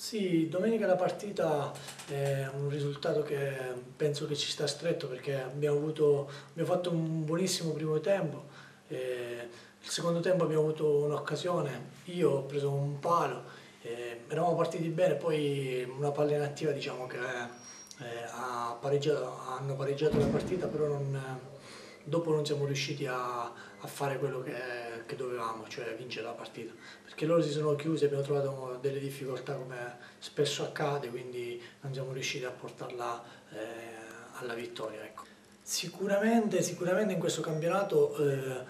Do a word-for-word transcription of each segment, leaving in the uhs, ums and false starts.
Sì, domenica la partita è un risultato che penso che ci sta stretto perché abbiamo avuto, abbiamo fatto un buonissimo primo tempo, eh, il secondo tempo abbiamo avuto un'occasione, io ho preso un palo, eh, eravamo partiti bene, poi una palla inattiva diciamo che eh, ha pareggiato- hanno pareggiato la partita, però non- dopo non siamo riusciti a, a fare quello che, che dovevamo, cioè vincere la partita, perché loro si sono chiusi, abbiamo trovato delle difficoltà come spesso accade, quindi non siamo riusciti a portarla eh, alla vittoria. Ecco. Sicuramente, sicuramente in questo campionato eh,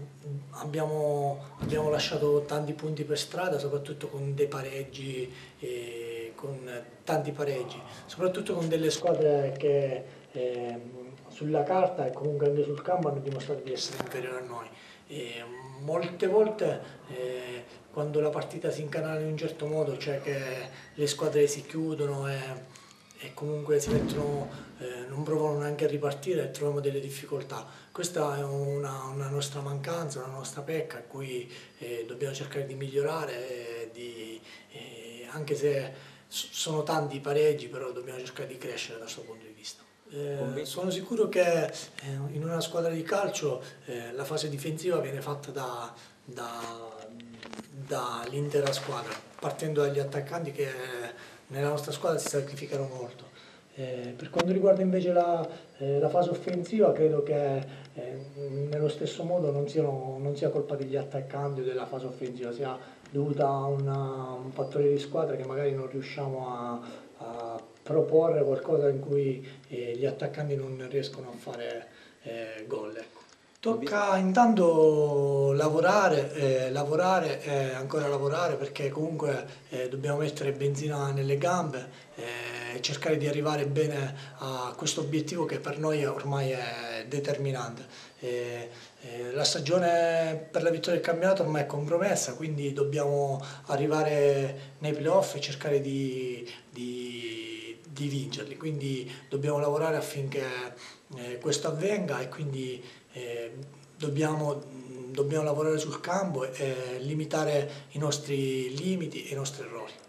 abbiamo, abbiamo lasciato tanti punti per strada, soprattutto con dei pareggi, eh, con tanti pareggi, soprattutto con delle squadre che eh, sulla carta e comunque anche sul campo hanno dimostrato di essere inferiori a noi. E molte volte eh, quando la partita si incanala in un certo modo, cioè che le squadre si chiudono e, e comunque si mettono, eh, non provano neanche a ripartire e troviamo delle difficoltà. Questa è una, una nostra mancanza, una nostra pecca a cui eh, dobbiamo cercare di migliorare, eh, di, eh, anche se sono tanti i pareggi, però dobbiamo cercare di crescere da questo punto di vista. Eh, sono sicuro che eh, in una squadra di calcio eh, la fase difensiva viene fatta da, da- dall'intera squadra, partendo dagli attaccanti che nella nostra squadra si sacrificano molto. Eh, per quanto riguarda invece la, eh, la fase offensiva, credo che eh, nello stesso modo non, siano, non sia colpa degli attaccanti o della fase offensiva, sia dovuta a una- un fattore di squadra che magari non riusciamo a, a proporre qualcosa in cui eh, gli attaccanti non riescono a fare eh, gol. Ecco. Tocca intanto lavorare, eh, lavorare e ancora lavorare perché comunque eh, dobbiamo mettere benzina nelle gambe eh, e cercare di arrivare bene a questo obiettivo che per noi ormai è determinante. Eh, eh, la stagione per la vittoria del campionato ormai è compromessa, quindi dobbiamo arrivare nei playoff e cercare di, di- di vincerli. Quindi dobbiamo lavorare affinché eh, questo avvenga e quindi eh, dobbiamo, dobbiamo lavorare sul campo e limitare i nostri limiti e i nostri errori.